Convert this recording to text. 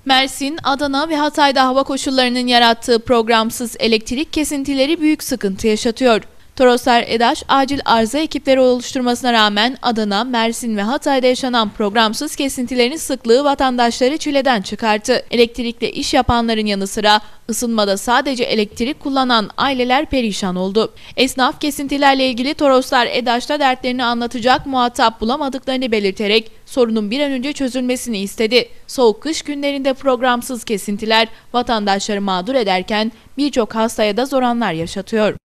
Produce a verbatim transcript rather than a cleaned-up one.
Mersin, Adana ve Hatay'da hava koşullarının yarattığı programsız elektrik kesintileri büyük sıkıntı yaşatıyor. Toroslar EDAŞ acil arıza ekipleri oluşturmasına rağmen Adana, Mersin ve Hatay'da yaşanan programsız kesintilerin sıklığı vatandaşları çileden çıkarttı. Elektrikle iş yapanların yanı sıra ısınmada sadece elektrik kullanan aileler perişan oldu. Esnaf kesintilerle ilgili Toroslar EDAŞ'ta dertlerini anlatacak muhatap bulamadıklarını belirterek sorunun bir an önce çözülmesini istedi. Soğuk kış günlerinde programsız kesintiler vatandaşları mağdur ederken birçok hastaya da zor anlar yaşatıyor.